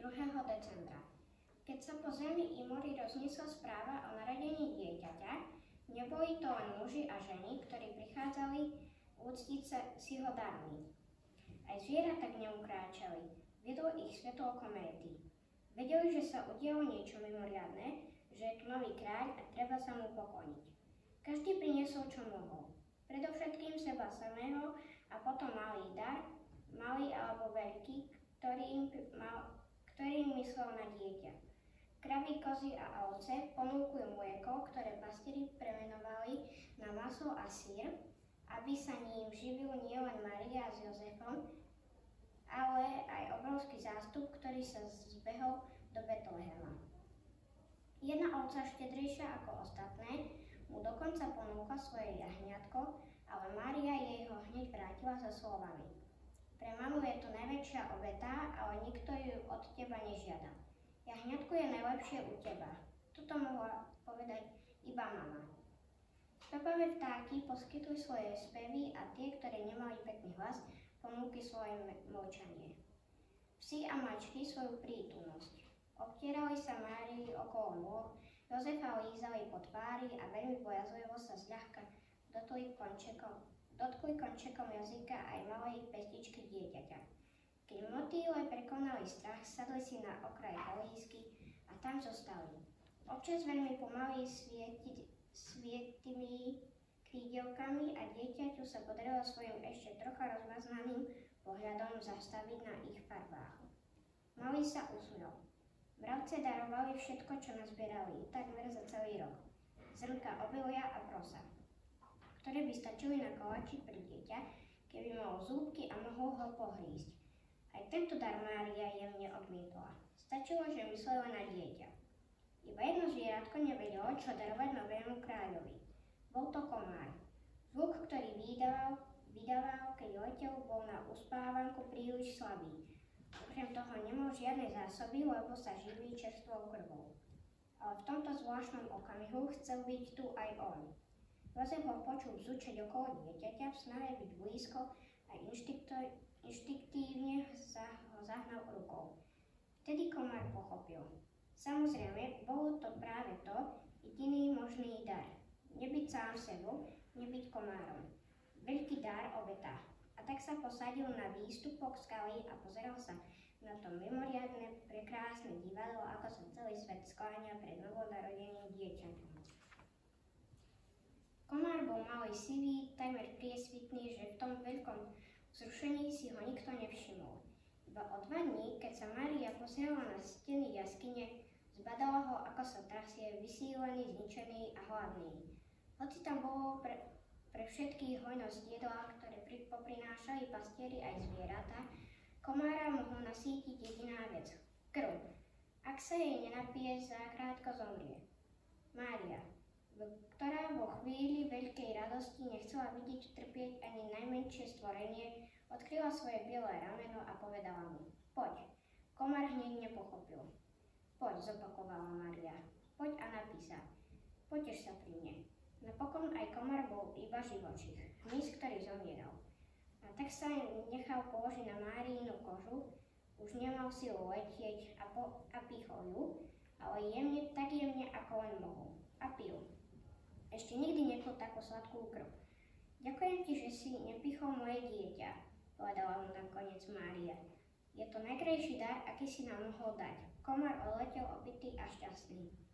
2. decembra. Keď sa po zemi i mori rozniesla správa o narodení dieťaťa, neboli to len muži a ženy, ktorí prichádzali úctiť si ho darmi. Aj zvieratá k nemu kráčali, viedlo ich svetlo kométy. Vedeli, že sa udialo niečo mimoriadne, že je tu nový kráľ a treba sa mu pokloniť. Každý priniesol, čo mohol. Predovšetkým seba samého a potom malý dar, malý alebo veľký, ktorý im myslel na dieťa. Kravy, kozy a ovce ponúkli mlieko, ktoré pastieri premenovali na maslo a syr, aby sa ním živil nielen Mária s Jozefom, ale aj obrovský zástup, ktorý sa zbehol do Betlehema. Jedna ovca, štedrejšia ako ostatné, mu dokonca ponúkla svoje jahňatko, ale Mária jej ho hneď vrátila so slovami: Pre mamu je to najväčšia obeta, ale nikto ju od teba nežiada. Jahňatko je najlepšie u teba. Toto mohla povedať iba mama. Spevavé vtáky poskytli svoje spevy a tie, ktoré nemali pekný hlas, ponúkli svoje mlčanie. Psi a mačky svoju prítulnosť. Obtierali sa Márii okolo nôh, Jozefa lízali po tvári a veľmi bojazlivo sa zľahka dotkli končekom jazyka aj malej pestičky dieťaťa. Keď motýle prekonali strach, sadli si na okraj kolísky a tam zostali. Občas veľmi pomaly svietými krídelkami a dieťaťu sa podarilo svojim ešte trocha rozmaznaným pohľadom zastaviť na ich farbách. Malý sa usmiel. Mravce darovali všetko, čo nazbierali, takmer za celý rok. Zrnka obilia a prosa, ktoré by stačili na koláčik pre dieťa, keby malo zúbky a mohol ho pohrísť. Aj tento dar Mária jemne odmietla. Stačilo, že myslela na dieťa. Iba jedno zvieratko nevedelo, čo darovať novému kráľovi. Bol to komár. Zvuk, ktorý vydával, keď letel, bol na uspávanku príliš slabý. Okrem toho nemal žiadne zásoby, lebo sa živí čerstvou krvou. Ale v tomto zvláštnom okamihu chcel byť tu aj on. Jozef ho počul bzučať okolo dieťaťa v snahe byť blízko a inštiktívne ho zahnal rukou. Vtedy komár pochopil. Samozrejme, bolo to práve to, jediný možný dar. Nebyť sám sebou, nebyť komárom. Veľký dar obeta. A tak sa posadil na výstupok skaly a pozeral sa na to mimoriadne, prekrásne divadlo, ako sa celý svet skláňa pred novonarodeným dieťaťom. Komár bol malý sivý, takmer priesvitný, že v tom veľkom vzrušení si ho nikto nevšimol. Iba o 2 dní, keď sa Mária pozerala na steny jaskyne, zbadala ho, ako sa trasie, vysílený, zničený a hladný. Hoci tam bolo pre všetkých hojnosť jedla, ktoré poprinášali pastieri aj zvieratá, komára mohol nasýtiť jediná vec – krv. Ak sa jej nenapije, zakrátko zomrie. Mária, ktorá vo chvíli veľkej radosti nechcela vidieť trpieť ani najmenšie stvorenie, odkryla svoje biele rameno a povedala mu: Poď. Komár hneď nepochopil. Poď, zopakovala Mária. Poď a napí sa. Potež sa pri mne. Napokon aj komár bol iba živočích, hmyz, ktorý zomieral. A tak sa nechal položiť na Máriinu kožu, už nemal silu letieť a pýchol ju, ale tak jemne, ako len mohol. A pil. Ešte nikdy nepil takú sladkú krv. Ďakujem ti, že si nepichol moje dieťa, povedala mu nakoniec Mária. Je to najkrajší dar, aký si nám mohol dať. Komár odletel opitý a šťastný.